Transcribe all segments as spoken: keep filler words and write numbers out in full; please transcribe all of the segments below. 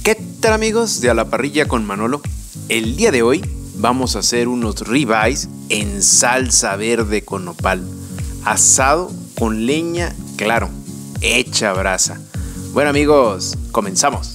¿Qué tal, amigos de A la Parrilla con Manolo? El día de hoy vamos a hacer unos ribeyes en salsa verde con nopal, asado con leña, claro, hecha a brasa. Bueno, amigos, comenzamos.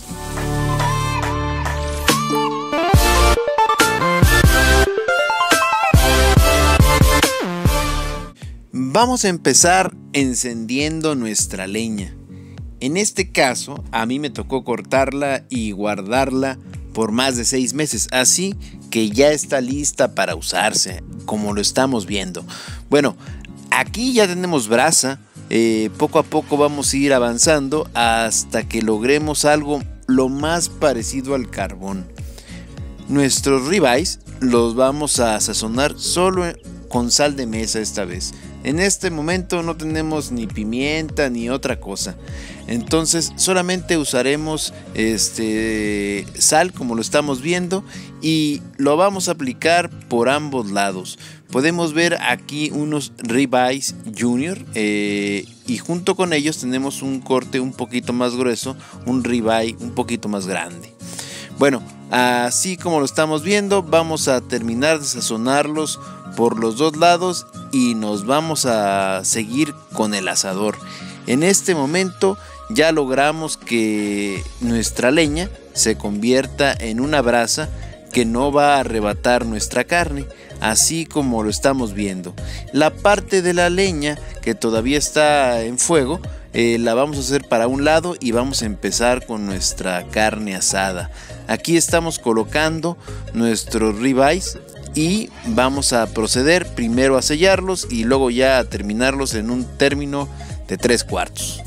Vamos a empezar encendiendo nuestra leña. En este caso, a mí me tocó cortarla y guardarla por más de seis meses, así que ya está lista para usarse, como lo estamos viendo. Bueno, aquí ya tenemos brasa, eh, poco a poco vamos a ir avanzando hasta que logremos algo lo más parecido al carbón. Nuestros ribeyes los vamos a sazonar solo con sal de mesa esta vez. En este momento no tenemos ni pimienta ni otra cosa, entonces solamente usaremos este sal, como lo estamos viendo, y lo vamos a aplicar por ambos lados. Podemos ver aquí unos ribeyes junior eh, y junto con ellos tenemos un corte un poquito más grueso, un ribeye un poquito más grande. Bueno, así como lo estamos viendo, vamos a terminar de sazonarlos por los dos lados y nos vamos a seguir con el asador. En este momento ya logramos que nuestra leña se convierta en una brasa que no va a arrebatar nuestra carne, así como lo estamos viendo. La parte de la leña que todavía está en fuego eh, la vamos a hacer para un lado y vamos a empezar con nuestra carne asada. Aquí estamos colocando nuestros ribeyes y vamos a proceder primero a sellarlos y luego ya a terminarlos en un término de tres cuartos.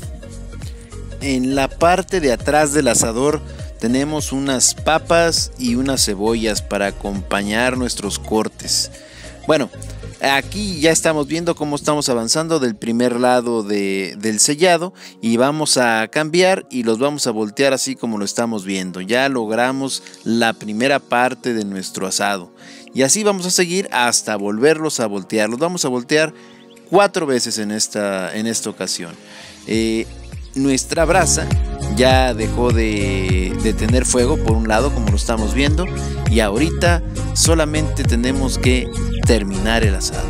En la parte de atrás del asador tenemos unas papas y unas cebollas para acompañar nuestros cortes. Bueno, aquí ya estamos viendo cómo estamos avanzando del primer lado de, del sellado y vamos a cambiar y los vamos a voltear así como lo estamos viendo. Ya logramos la primera parte de nuestro asado. Y así vamos a seguir hasta volverlos a voltear. Los vamos a voltear cuatro veces en esta, en esta ocasión. Eh, nuestra brasa ya dejó de, de tener fuego por un lado, como lo estamos viendo. Y ahorita solamente tenemos que terminar el asado.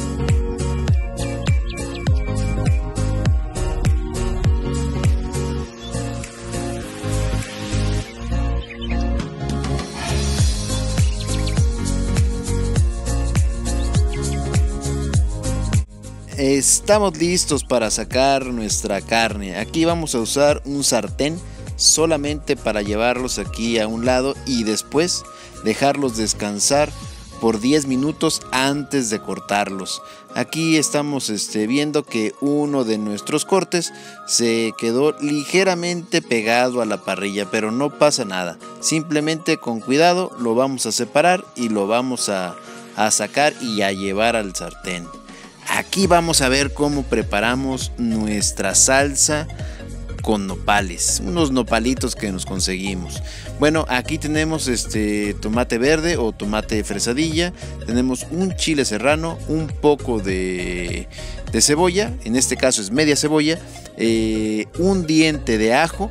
Estamos listos para sacar nuestra carne. Aquí vamos a usar un sartén solamente para llevarlos aquí a un lado y después dejarlos descansar por diez minutos antes de cortarlos. Aquí estamos este, viendo que uno de nuestros cortes se quedó ligeramente pegado a la parrilla, pero no pasa nada. Simplemente con cuidado lo vamos a separar y lo vamos a, a sacar y a llevar al sartén. Aquí vamos a ver cómo preparamos nuestra salsa con nopales, unos nopalitos que nos conseguimos. Bueno, aquí tenemos este tomate verde o tomate fresadilla, tenemos un chile serrano, un poco de, de cebolla, en este caso es media cebolla, eh, un diente de ajo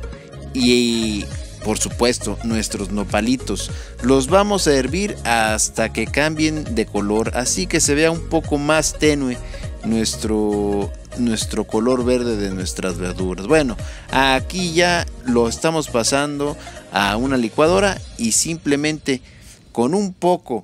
y por supuesto nuestros nopalitos. Los vamos a hervir hasta que cambien de color, así que se vea un poco más tenue nuestro, nuestro color verde de nuestras verduras. Bueno, aquí ya lo estamos pasando a una licuadora y simplemente con un poco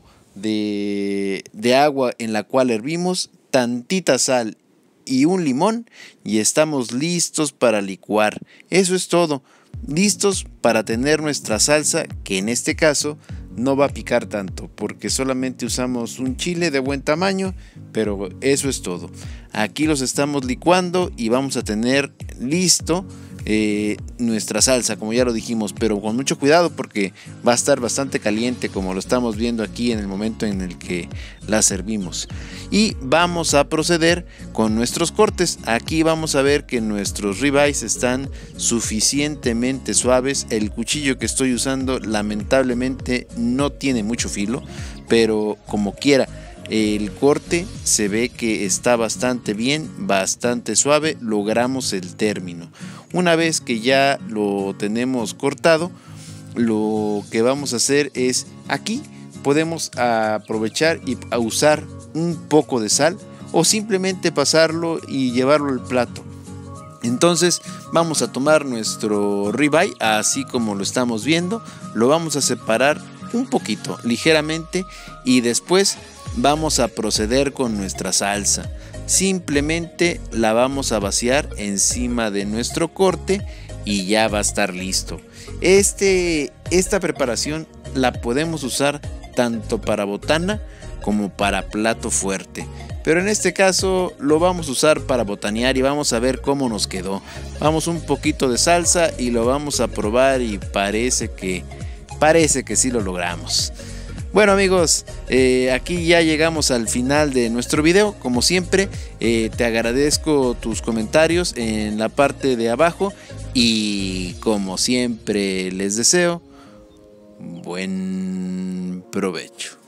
de, de agua en la cual hervimos, tantita sal y un limón y estamos listos para licuar. Eso es todo. Listos para tener nuestra salsa, que en este caso no va a picar tanto porque solamente usamos un chile de buen tamaño, pero eso es todo. Aquí los estamos licuando y vamos a tener listo eh, nuestra salsa, como ya lo dijimos, pero con mucho cuidado porque va a estar bastante caliente, como lo estamos viendo aquí en el momento en el que la servimos. Y vamos a proceder con nuestros cortes. Aquí vamos a ver que nuestros ribeyes están suficientemente suaves. El cuchillo que estoy usando lamentablemente no tiene mucho filo, pero como quiera, el corte se ve que está bastante bien, bastante suave. Logramos el término. Una vez que ya lo tenemos cortado, lo que vamos a hacer es, aquí podemos aprovechar y usar un poco de sal o simplemente pasarlo y llevarlo al plato. Entonces vamos a tomar nuestro ribeye así como lo estamos viendo, lo vamos a separar un poquito, ligeramente, y después vamos a proceder con nuestra salsa. Simplemente la vamos a vaciar encima de nuestro corte y ya va a estar listo. Este, esta preparación la podemos usar tanto para botana como para plato fuerte, pero en este caso lo vamos a usar para botanear y vamos a ver cómo nos quedó. Vamos un poquito de salsa y lo vamos a probar y parece que parece que sí lo logramos. Bueno amigos, eh, aquí ya llegamos al final de nuestro video. Como siempre, eh, te agradezco tus comentarios en la parte de abajo y como siempre les deseo buen provecho.